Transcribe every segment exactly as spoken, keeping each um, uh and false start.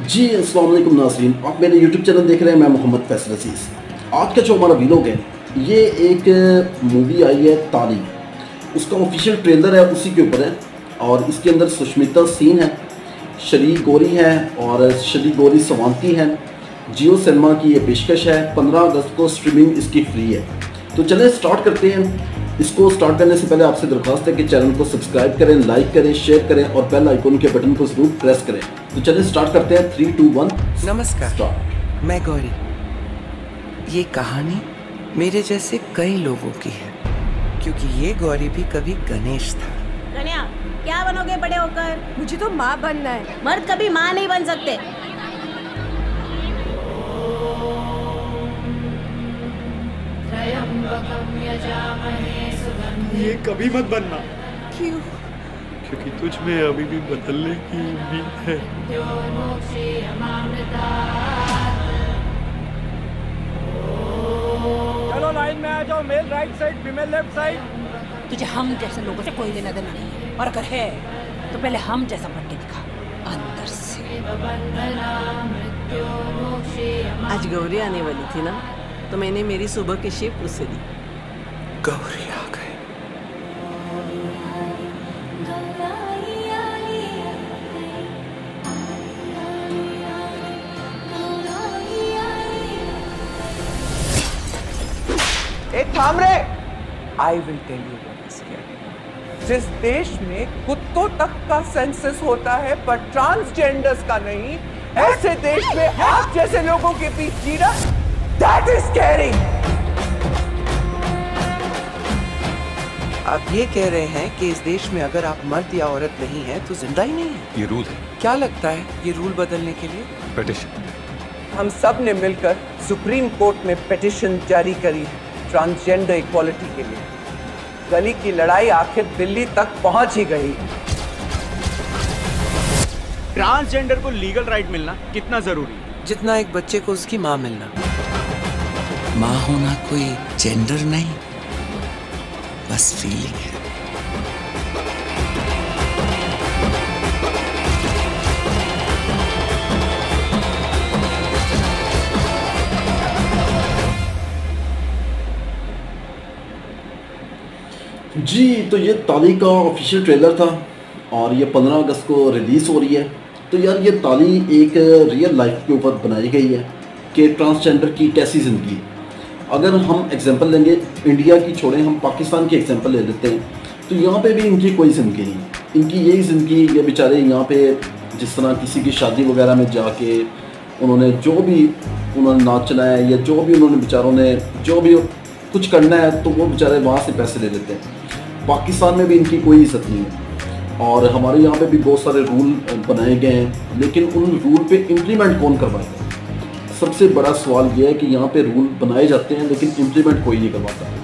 जी अस्सलाम वालेकुम नाज़रीन, आप मेरे यूट्यूब चैनल देख रहे हैं। मैं मोहम्मद फैसल अजीज़। आज का जो हमारा वीलॉग है, ये एक मूवी आई है ताली, उसका ऑफिशियल ट्रेलर है, उसी के ऊपर है। और इसके अंदर सुष्मिता सेन है, शरी गौरी है और शरी गौरी सवांती है। जियो सिनेमा की ये पेशकश है। पंद्रह अगस्त को स्ट्रीमिंग इसकी फ्री है। तो चलें स्टार्ट करते हैं। इसको स्टार्ट करने से पहले आपसे दरख्वास्त है कि चैनल को सब्सक्राइब करें, लाइक करें, शेयर करें और बेल आइकन के बटन को जरूर प्रेस करें। तो चलिए स्टार्ट करते हैं। थ्री टू वन नमस्कार, स्टार्ट। मैं गौरी। ये कहानी मेरे जैसे कई लोगों की है, क्योंकि ये गौरी भी कभी गणेश था। कन्या, क्या बनोगे बड़े होकर? मुझे तो माँ बनना है। मर्द कभी माँ नहीं बन सकते। ये कभी मत बनना। क्यों? क्योंकि तुझ में अभी भी बदलने की उम्मीद है। चलो लाइन में आ जाओ। Male right side, female left side. तुझे हम जैसे लोगों से कोई लेना देना नहीं है, और अगर है तो पहले हम जैसा बन के दिखा अंदर से। आज गौरी आने वाली थी ना, तो मैंने मेरी सुबह की शिफ्ट उससे दी। गौरी आ गए। एक थाम रे। I will tell you what is here. जिस देश में कुत्तों तक का सेंसस होता है पर ट्रांसजेंडर्स का नहीं, ऐसे देश में आप जैसे लोगों के बीच जीना, दैट इज स्कैरी। आप ये कह रहे हैं कि इस देश में अगर आप मर्द या औरत नहीं है तो जिंदा ही नहीं है? ये रूल है। क्या लगता है ये रूल बदलने के लिए? पिटिशन। हम सब ने मिलकर सुप्रीम कोर्ट में पिटिशन जारी करी है ट्रांसजेंडर इक्वालिटी के लिए। गली की लड़ाई आखिर दिल्ली तक पहुंच ही गई। ट्रांसजेंडर को लीगल राइट मिलना कितना जरूरी है? जितना एक बच्चे को उसकी माँ मिलना। माँ होना कोई जेंडर नहीं, बस फीलिंग है। जी, तो ये ताली का ऑफिशियल ट्रेलर था और ये पंद्रह अगस्त को रिलीज़ हो रही है। तो यार ये ताली एक रियल लाइफ के ऊपर बनाई गई है कि ट्रांसजेंडर की कैसी ज़िंदगी है। अगर हम एग्जांपल लेंगे, इंडिया की छोड़ें, हम पाकिस्तान की एग्जांपल ले लेते हैं, तो यहाँ पे भी इनकी कोई ज़िंदगी नहीं। इनकी यही ज़िंदगी, ये बेचारे यहाँ पे जिस तरह किसी की शादी वगैरह में जाके उन्होंने जो भी उन्होंने नाचना है या जो भी उन्होंने बेचारों ने जो भी कुछ करना है, तो वो बेचारे वहाँ से पैसे ले लेते हैं। पाकिस्तान में भी इनकी कोई इज्जत नहीं है। और हमारे यहाँ पे भी बहुत सारे रूल बनाए गए हैं, लेकिन उन रूल पे इम्प्लीमेंट कौन करवाएगा? सबसे बड़ा सवाल ये है कि यहाँ पे रूल बनाए जाते हैं लेकिन इम्प्लीमेंट कोई नहीं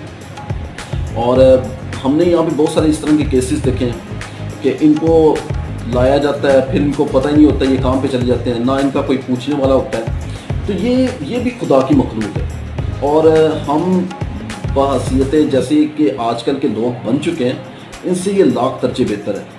करवाता। और हमने यहाँ पे बहुत सारे इस तरह के केसेस देखे हैं कि इनको लाया जाता है, फिर इनको पता ही नहीं होता, ये काम पे चले जाते हैं, ना इनका कोई पूछने वाला होता है। तो ये ये भी खुदा की मखलूक है। और हम बहसीयतें जैसे कि आजकल के लोग बन चुके हैं, इनसे ये लाख दर्जे बेहतर है,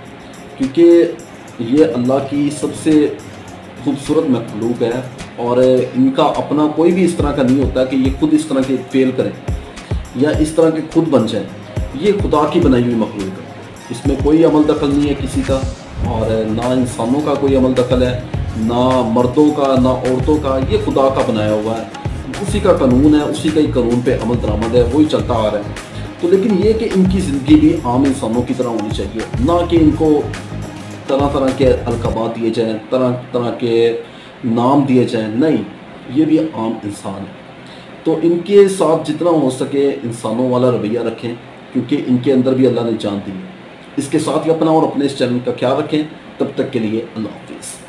क्योंकि ये अल्लाह की सबसे खूबसूरत मखलूक है। और इनका अपना कोई भी इस तरह का नहीं होता कि ये खुद इस तरह के फेल करें या इस तरह के खुद बन जाएं। ये खुदा की बनाई हुई मखलूक है, इसमें कोई अमल दखल नहीं है किसी का, और ना इंसानों का कोई अमल दखल है, ना मर्दों का, ना औरतों का। ये खुदा का बनाया हुआ है, उसी का कानून है, उसी का ही कानून पे अमल दरामद है, वही चलता आ रहा है। तो लेकिन ये कि इनकी ज़िंदगी भी आम इंसानों की तरह होनी चाहिए, ना कि इनको तरह तरह के अलक़ाबात दिए जाएँ, तरह तरह के नाम दिए जाएँ। नहीं, ये भी आम इंसान है। तो इनके साथ जितना हो सके इंसानों वाला रवैया रखें, क्योंकि इनके अंदर भी अल्लाह ने जान दी है। इसके साथ ही अपना और अपने इस चैनल का ख्याल रखें। तब तक के लिए अल्लाह हाफ़िज़।